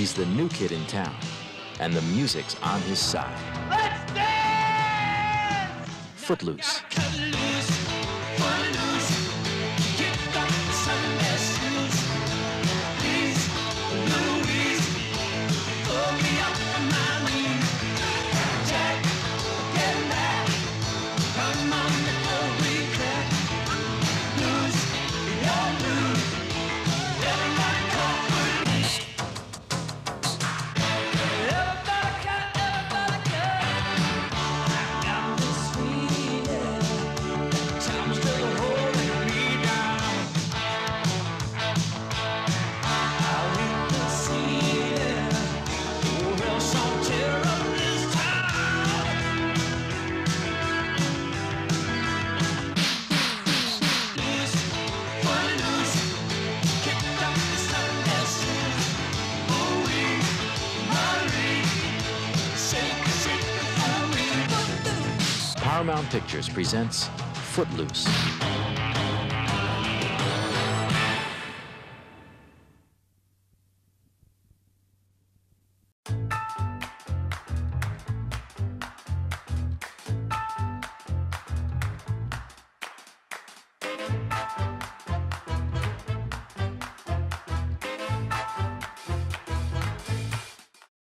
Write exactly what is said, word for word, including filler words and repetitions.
He's the new kid in town, and the music's on his side. Let's dance! Footloose. Paramount Pictures presents Footloose.